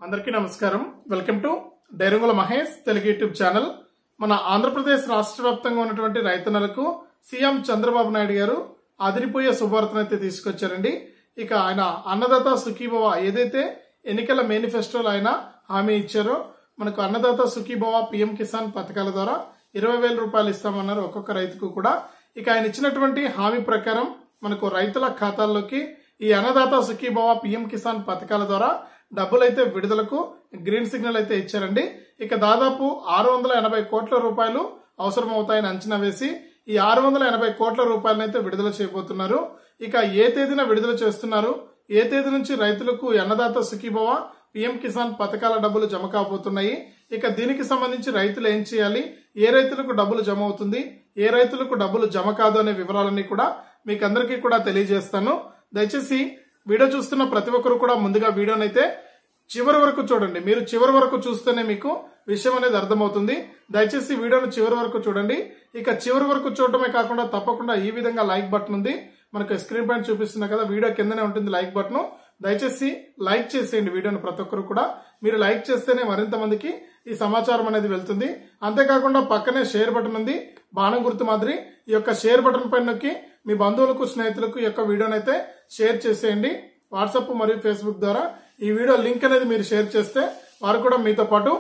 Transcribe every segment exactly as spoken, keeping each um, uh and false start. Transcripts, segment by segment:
అందరికీ నమస్కారం. Welcome to Dairangula Mahesh Telugu YouTube channel. మన ఆంధ్రప్రదేశ్ రాష్ట్ర వ్యాప్తంగా ఉన్నటువంటి రైతన్నలకు సీఎం చంద్రబాబు నాయుడు గారు అదిరిపోయే శుభవార్తను అయితే తీసుకొచ్చారండి. ఇక ఆయన అన్నదాత సుఖీభవ ఏదైతే ఎన్నికల మేనిఫెస్టోలో ఆయన హామీ ఇచ్చారో మనకు అన్నదాత సుఖీభవ పీఎం కిసాన్ పథకాల ద్వారా ఇరవై వేల రూపాయలు ఇస్తామన్నారు ఒక్కొక్క రైతుకు కూడా. ఇక ఆయన ఇచ్చినటువంటి హామీ ప్రకారం మనకు రైతుల ఖాతాల్లోకి ఈ అన్నదాత సుఖీభవ పీఎం కిసాన్ పథకాల ద్వారా డబ్బులైతే విడుదలకు గ్రీన్ సిగ్నల్ అయితే ఇచ్చారండి. ఇక దాదాపు ఆరు వందల ఎనభై కోట్ల రూపాయలు అవసరం అవుతాయని అంచనా వేసి ఈ ఆరు వందల ఎనభై కోట్ల రూపాయలను అయితే విడుదల చేయబోతున్నారు. ఇక ఏ తేదీన విడుదల చేస్తున్నారు, ఏ తేదీ నుంచి రైతులకు అన్నదాత సుఖీభవ పీఎం కిసాన్ పథకాల డబ్బులు జమ కాబోతున్నాయి, ఇక దీనికి సంబంధించి రైతులు ఏం చేయాలి, ఏ రైతులకు డబ్బులు జమ అవుతుంది, ఏ రైతులకు డబ్బులు జమ కాదు అనే వివరాలన్నీ కూడా మీకు అందరికీ కూడా తెలియజేస్తాను. దయచేసి వీడియో చూస్తున్న ప్రతి ఒక్కరు కూడా ముందుగా వీడియోనైతే చివరి వరకు చూడండి. మీరు చివరి వరకు చూస్తేనే మీకు విషయం అనేది అర్థమవుతుంది. దయచేసి వీడియోను చివరి వరకు చూడండి. ఇక చివరి వరకు చూడటమే కాకుండా తప్పకుండా ఈ విధంగా లైక్ బటన్ ఉంది, మనకు స్క్రీన్ పైన చూపిస్తున్నా కదా, వీడియో కిందనే ఉంటుంది లైక్ బటన్. దయచేసి లైక్ చేసేయండి వీడియోను ప్రతి ఒక్కరు కూడా. మీరు లైక్ చేస్తేనే మరింత మందికి ఈ సమాచారం అనేది వెళ్తుంది. అంతేకాకుండా పక్కనే షేర్ బటన్ ఉంది, బాణం గుర్తు మాదిరి. ఈ యొక్క షేర్ బటన్ పైన నొక్కి మీ బంధువులకు స్నేహితులకు ఈ యొక్క వీడియోనైతే షేర్ చేసేయండి. వాట్సాప్ మరియు ఫేస్బుక్ ద్వారా ఈ వీడియో లింక్ అనేది మీరు షేర్ చేస్తే వారు కూడా మీతో పాటు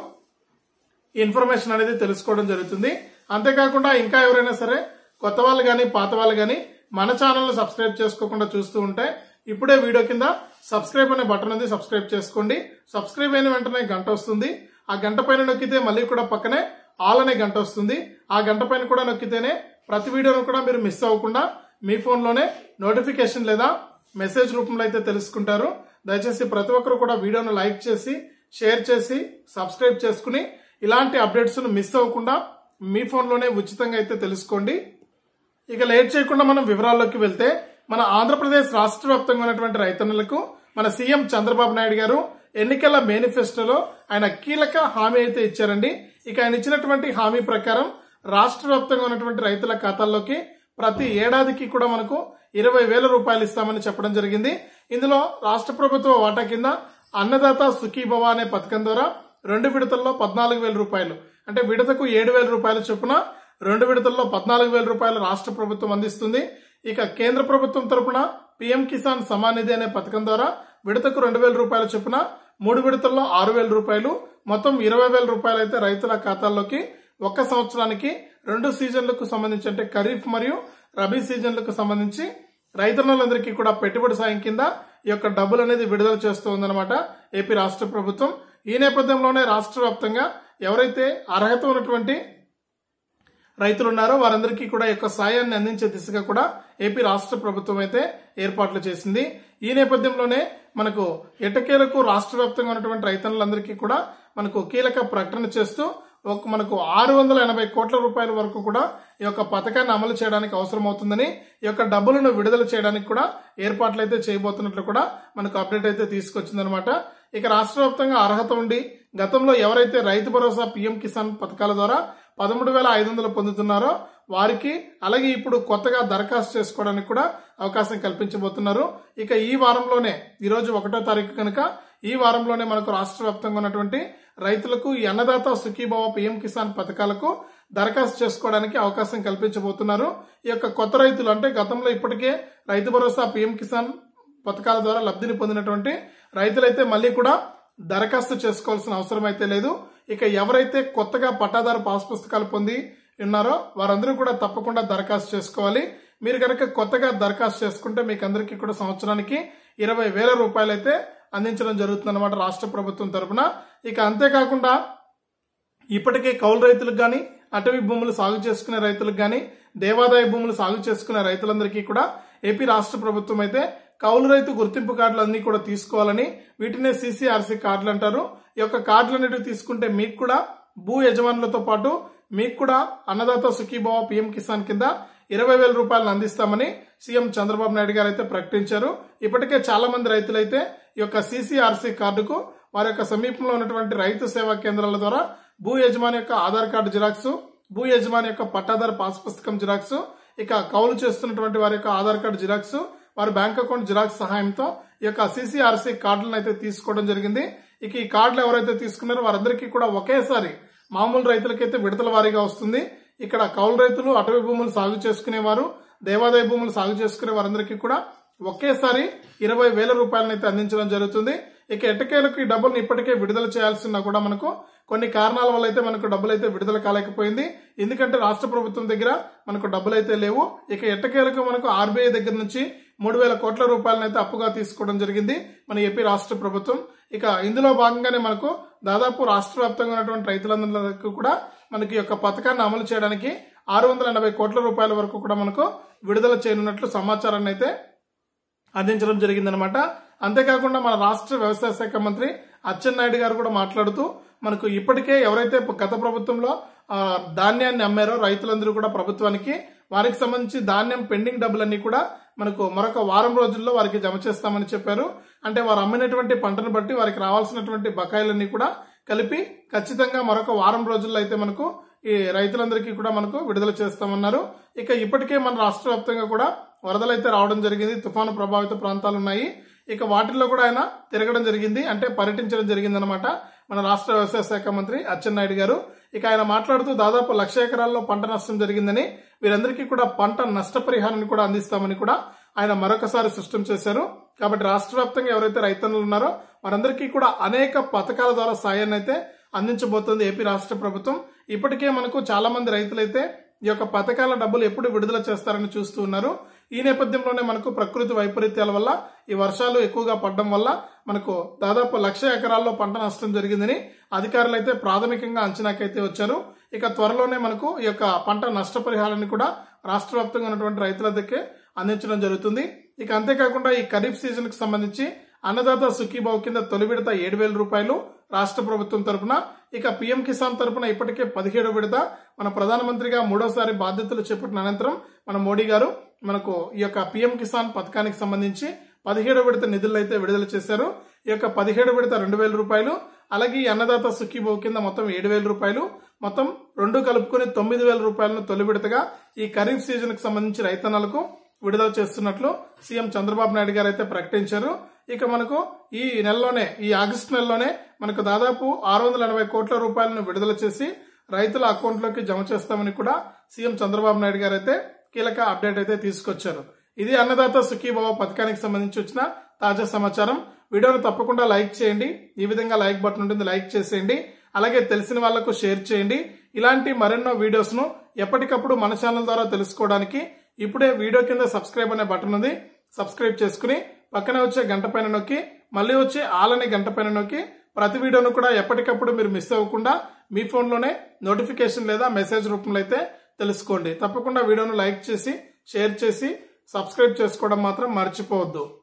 ఇన్ఫర్మేషన్ అనేది తెలుసుకోవడం జరుగుతుంది. అంతేకాకుండా ఇంకా ఎవరైనా సరే కొత్త వాళ్ళు కానీ పాత వాళ్ళు కానీ మన ఛానల్ని సబ్స్క్రైబ్ చేసుకోకుండా చూస్తూ ఉంటే ఇప్పుడే వీడియో కింద సబ్స్క్రైబ్ అనే బటన్ ఉంది, సబ్స్క్రైబ్ చేసుకోండి. సబ్స్క్రైబ్ అయిన వెంటనే గంట వస్తుంది. ఆ గంట పైన నొక్కితే మళ్ళీ కూడా పక్కనే ఆల్ అనే గంట వస్తుంది. ఆ గంట పైన కూడా నొక్కితేనే ప్రతి వీడియోను కూడా మీరు మిస్ అవ్వకుండా మీ ఫోన్లోనే నోటిఫికేషన్ లేదా మెసేజ్ రూపంలో అయితే తెలుసుకుంటారు. దయచేసి ప్రతి ఒక్కరు కూడా వీడియోను లైక్ చేసి షేర్ చేసి సబ్స్క్రైబ్ చేసుకుని ఇలాంటి అప్డేట్స్ మిస్ అవ్వకుండా మీ ఫోన్లోనే ఉచితంగా అయితే తెలుసుకోండి. ఇక లేట్ చేయకుండా మనం వివరాల్లోకి వెళ్తే మన ఆంధ్రప్రదేశ్ రాష్ట్ర వ్యాప్తంగా ఉన్నటువంటి రైతన్నలకు మన సీఎం చంద్రబాబు నాయుడు గారు ఎన్నికల మేనిఫెస్టోలో ఆయన కీలక హామీ అయితే ఇచ్చారండి. ఇక ఆయన ఇచ్చినటువంటి హామీ ప్రకారం రాష్ట్ర వ్యాప్తంగా ఉన్నటువంటి రైతుల ఖాతాల్లోకి ప్రతి ఏడాదికి కూడా మనకు ఇరవై వేల రూపాయలు ఇస్తామని చెప్పడం జరిగింది. ఇందులో రాష్ట్ర ప్రభుత్వ వాటా కింద అన్నదాత సుఖీభవ అనే పథకం ద్వారా రెండు విడతల్లో పద్నాలుగు వేల రూపాయలు అంటే విడతకు ఏడు వేల రూపాయల చొప్పున రెండు విడతల్లో పద్నాలుగు వేల రూపాయలు రాష్ట్ర ప్రభుత్వం అందిస్తుంది. ఇక కేంద్ర ప్రభుత్వం తరపున పీఎం కిసాన్ సమాన్ నిధి అనే పథకం ద్వారా విడతకు రెండు వేల రూపాయల చొప్పున మూడు విడతల్లో ఆరు వేల రూపాయలు మొత్తం ఇరవై వేల రూపాయలు అయితే రైతుల ఖాతాల్లోకి ఒక్క సంవత్సరానికి రెండు సీజన్లకు సంబంధించి అంటే ఖరీఫ్ మరియు రబీ సీజన్లకు సంబంధించి రైతన్నలందరికీ కూడా పెట్టుబడి సాయం కింద ఈ యొక్క డబ్బులు అనేది విడుదల చేస్తూ ఉందన్నమాట ఏపీ రాష్ట్ర ప్రభుత్వం. ఈ నేపథ్యంలోనే రాష్ట్ర వ్యాప్తంగా ఎవరైతే అర్హత ఉన్నటువంటి రైతులు ఉన్నారో వారందరికీ కూడా ఈ యొక్క సాయాన్ని అందించే దిశగా కూడా ఏపీ రాష్ట్ర ప్రభుత్వం అయితే ఏర్పాట్లు చేసింది. ఈ నేపథ్యంలోనే మనకు ఎట్టకేలకు రాష్ట్ర వ్యాప్తంగా ఉన్నటువంటి రైతన్నులందరికీ కూడా మనకు కీలక ప్రకటన చేస్తూ ఒక మనకు ఆరు వందల ఎనభై కోట్ల రూపాయల వరకు కూడా ఈ యొక్క పథకాన్ని అమలు చేయడానికి అవసరం అవుతుందని, ఈ యొక్క డబ్బులను విడుదల చేయడానికి కూడా ఏర్పాట్లు అయితే చేయబోతున్నట్లు కూడా మనకు అప్డేట్ అయితే తీసుకొచ్చిందనమాట. ఇక రాష్ట్ర వ్యాప్తంగా అర్హత ఉండి గతంలో ఎవరైతే రైతు భరోసా పీఎం కిసాన్ పథకాల ద్వారా పదమూడు వేల ఐదు వందలు పొందుతున్నారో వారికి అలాగే ఇప్పుడు కొత్తగా దరఖాస్తు చేసుకోవడానికి కూడా అవకాశం కల్పించబోతున్నారు. ఇక ఈ వారంలోనే ఈరోజు ఒకటో తారీఖు కనుక ఈ వారంలోనే మనకు రాష్ట్ర వ్యాప్తంగా ఉన్నటువంటి రైతులకు ఈ అన్నదాత సుఖీభవ పీఎం కిసాన్ పథకాలకు దరఖాస్తు చేసుకోవడానికి అవకాశం కల్పించబోతున్నారు. ఈ యొక్క కొత్త రైతులు అంటే గతంలో ఇప్పటికే రైతు భరోసా పీఎం కిసాన్ పథకాల ద్వారా లబ్ధిని పొందినటువంటి రైతులైతే మళ్ళీ కూడా దరఖాస్తు చేసుకోవాల్సిన అవసరం అయితే లేదు. ఇక ఎవరైతే కొత్తగా పట్టాదారు పాస్ పుస్తకాలు పొంది ఉన్నారో వారందరూ కూడా తప్పకుండా దరఖాస్తు చేసుకోవాలి. మీరు కనుక కొత్తగా దరఖాస్తు చేసుకుంటే మీకు అందరికీ కూడా సంవత్సరానికి ఇరవై వేల రూపాయలు అయితే అందించడం జరుగుతుంది అనమాట రాష్ట్ర ప్రభుత్వం తరఫున. ఇక అంతేకాకుండా ఇప్పటికే కౌలు రైతులకు కానీ అటవీ భూములు సాగు చేసుకునే రైతులకు కానీ దేవాదాయ భూములు సాగు చేసుకునే రైతులందరికీ కూడా ఏపీ రాష్ట్ర ప్రభుత్వం అయితే కౌలు రైతు గుర్తింపు కార్డులు అన్ని కూడా తీసుకోవాలని, వీటినే సీసీఆర్సీ కార్డులు అంటారు. ఈ యొక్క కార్డులన్నిటివి తీసుకుంటే మీకు కూడా భూ యజమానులతో పాటు మీకు కూడా అన్నదాత సుఖీభవ పీఎం కిసాన్ కింద ఇరవై వేల రూపాయలను అందిస్తామని సీఎం చంద్రబాబు నాయుడు గారు అయితే ప్రకటించారు. ఇప్పటికే చాలా మంది రైతులైతే ఈ యొక్క సీసీఆర్సీ కార్డుకు వారి యొక్క సమీపంలో ఉన్నటువంటి రైతు సేవా కేంద్రాల ద్వారా భూ యజమాని యొక్క ఆధార్ కార్డు జిరాక్స్, భూ యజమాని యొక్క పట్టాదారు పాస్ పుస్తకం జిరాక్స్, ఇక కౌలు చేస్తున్నటువంటి వారి యొక్క ఆధార్ కార్డు జిరాక్స్, వారి బ్యాంక్ అకౌంట్ జిరాక్స్ సహాయంతో ఈ యొక్క సీసీఆర్సీ కార్డులను అయితే తీసుకోవడం జరిగింది. ఇక ఈ కార్డులు ఎవరైతే తీసుకున్నారో వారందరికీ కూడా ఒకేసారి మామూలు రైతులకైతే విడతల వారీగా వస్తుంది. ఇక్కడ కౌలు రైతులు, అటవీ భూములు సాగు చేసుకునేవారు, దేవాదాయ భూములు సాగు చేసుకునే వారందరికీ కూడా ఒకేసారి ఇరవై వేల రూపాయలను అయితే అందించడం జరుగుతుంది. ఇక ఎట్టకేలకు ఈ డబ్బులను ఇప్పటికే విడుదల చేయాల్సిన కూడా మనకు కొన్ని కారణాల వల్ల అయితే మనకు డబ్బులు అయితే విడుదల కాలేకపోయింది. ఎందుకంటే రాష్ట్ర ప్రభుత్వం దగ్గర మనకు డబ్బులు అయితే లేవు. ఇక ఎట్టకేలకు మనకు ఆర్బీఐ దగ్గర నుంచి మూడు వేల కోట్ల రూపాయలను అయితే అప్పుగా తీసుకోవడం జరిగింది మన ఏపీ రాష్ట్ర ప్రభుత్వం. ఇక ఇందులో భాగంగానే మనకు దాదాపు రాష్ట్ర వ్యాప్తంగా ఉన్నటువంటి రైతులందరికీ కూడా మనకి యొక్క పథకాన్ని అమలు చేయడానికి ఆరు వందల ఎనభై కోట్ల రూపాయల వరకు కూడా మనకు విడుదల చేయనున్నట్లు సమాచారాన్ని అయితే అందించడం జరిగిందనమాట. అంతేకాకుండా మన రాష్ట్ర వ్యవసాయ శాఖ మంత్రి అచ్చెన్నాయుడు గారు కూడా మాట్లాడుతూ మనకు ఇప్పటికే ఎవరైతే గత ప్రభుత్వంలో ధాన్యాన్ని అమ్మారో రైతులందరూ కూడా ప్రభుత్వానికి, వారికి సంబంధించి ధాన్యం పెండింగ్ డబ్బులన్నీ కూడా మనకు మరొక వారం రోజుల్లో వారికి జమ చేస్తామని చెప్పారు. అంటే వారు అమ్మినటువంటి పంటను బట్టి వారికి రావాల్సినటువంటి బకాయిలన్నీ కూడా కలిపి ఖచ్చితంగా మరొక వారం రోజుల్లో అయితే మనకు ఈ రైతులందరికీ కూడా మనకు విడుదల చేస్తామన్నారు. ఇక ఇప్పటికే మన రాష్ట్ర వ్యాప్తంగా కూడా వరదలు అయితే రావడం జరిగింది. తుఫాను ప్రభావిత ప్రాంతాలు ఉన్నాయి. ఇక వాటిల్లో కూడా ఆయన తిరగడం జరిగింది, అంటే పర్యటించడం జరిగింది అనమాట మన రాష్ట్ర వ్యవసాయ శాఖ మంత్రి అచ్చెన్నాయుడు గారు. ఇక ఆయన మాట్లాడుతూ దాదాపు లక్ష ఎకరాల్లో పంట నష్టం జరిగిందని, వీరందరికీ కూడా పంట నష్టపరిహారాన్ని కూడా అందిస్తామని కూడా ఆయన మరొకసారి స్పష్టం చేశారు. కాబట్టి రాష్ట్ర వ్యాప్తంగా ఎవరైతే రైతన్నులు ఉన్నారో వారందరికీ కూడా అనేక పథకాల ద్వారా సాయాన్ని అయితే అందించబోతోంది ఏపీ రాష్ట్ర ప్రభుత్వం. ఇప్పటికే మనకు చాలా మంది రైతులైతే ఈ యొక్క పథకాల డబ్బులు ఎప్పుడు విడుదల చేస్తారని చూస్తూ ఉన్నారు. ఈ నేపథ్యంలోనే మనకు ప్రకృతి వైపరీత్యాల వల్ల, ఈ వర్షాలు ఎక్కువగా పడడం వల్ల మనకు దాదాపు లక్ష ఎకరాల్లో పంట నష్టం జరిగిందని అధికారులు అయితే ప్రాథమికంగా అంచనాకైతే వచ్చారు. ఇక త్వరలోనే మనకు ఈ యొక్క పంట నష్టపరిహారాన్ని కూడా రాష్ట్ర వ్యాప్తంగా ఉన్నటువంటి రైతుల దగ్గర అందించడం జరుగుతుంది. ఇక అంతేకాకుండా ఈ ఖరీఫ్ సీజన్ కు సంబంధించి అన్నదాత సుఖీభావ్ కింద తొలి విడత ఏడు వేల రూపాయలు రాష్ట్ర ప్రభుత్వం తరపున, ఇక పీఎం కిసాన్ తరపున ఇప్పటికే పదిహేడు విడత మన ప్రధానమంత్రిగా మూడోసారి బాధ్యతలు చేపట్టిన అనంతరం మన మోడీ గారు మనకు ఈ యొక్క పీఎం కిసాన్ పథకానికి సంబంధించి పదిహేడు విడత నిధులు అయితే విడుదల చేశారు. ఈ యొక్క పదిహేడు విడత రెండు వేల రూపాయలు, అలాగే ఈ అన్నదాత సుఖీభావ్ కింద మొత్తం ఏడు వేల రూపాయలు, మొత్తం రెండు కలుపుకొని తొమ్మిది వేల రూపాయలను తొలి విడతగా ఈ ఖరీఫ్ సీజన్ కు సంబంధించి రైతన్నలకు విడుదల చేస్తున్నట్లు సీఎం చంద్రబాబు నాయుడు గారు అయితే ప్రకటించారు. ఇక మనకు ఈ నెలలోనే, ఈ ఆగస్టు నెలలోనే మనకు దాదాపు ఆరు వందల ఎనభై కోట్ల రూపాయలను విడుదల చేసి రైతుల అకౌంట్లోకి జమ చేస్తామని కూడా సీఎం చంద్రబాబు నాయుడు గారు అయితే కీలక అప్డేట్ అయితే తీసుకొచ్చారు. ఇది అన్నదాత సుఖీభావ పథకానికి సంబంధించి వచ్చిన తాజా సమాచారం. వీడియోను తప్పకుండా లైక్ చేయండి. ఈ విధంగా లైక్ బటన్ ఉంటుంది, లైక్ చేసేయండి. అలాగే తెలిసిన వాళ్లకు షేర్ చేయండి. ఇలాంటి మరెన్నో వీడియోస్ ను ఎప్పటికప్పుడు మన ఛానల్ ద్వారా తెలుసుకోవడానికి ఇప్పుడే వీడియో కింద సబ్స్క్రైబ్ అనే బటన్ ఉంది, సబ్స్క్రైబ్ చేసుకుని పక్కనే వచ్చే గంట పైన నొక్కి మళ్ళీ వచ్చే ఆల్ అనే గంట పైన నొక్కి ప్రతి వీడియోను కూడా ఎప్పటికప్పుడు మీరు మిస్ అవ్వకుండా మీ ఫోన్లోనే నోటిఫికేషన్ లేదా మెసేజ్ రూపంలో అయితే తెలుసుకోండి. తప్పకుండా వీడియోను లైక్ చేసి, షేర్ చేసి, సబ్స్క్రైబ్ చేసుకోవడం మాత్రం మర్చిపోవద్దు.